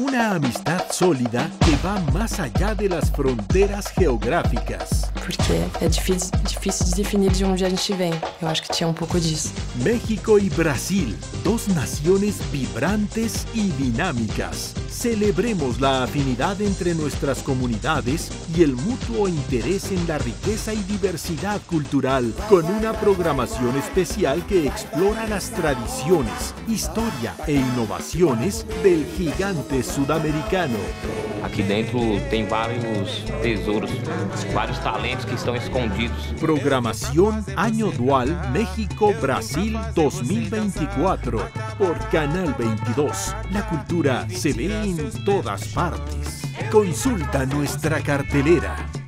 Una amistad sólida que va más allá de las fronteras geográficas. Porque é difícil de definir de onde a gente vem. Eu acho que tinha um pouco disso. México y Brasil, dos naciones vibrantes y dinámicas. Celebremos la afinidad entre nuestras comunidades y el mutuo interés en la riqueza y diversidad cultural con una programación especial que explora las tradiciones, historia e innovaciones del gigante sudamericano. Aqui dentro tem vários tesouros, vários talentos que estão escondidos. Programación Año Dual México-Brasil 2024 por Canal 22. La cultura se ve en todas partes. Consulta nuestra cartelera.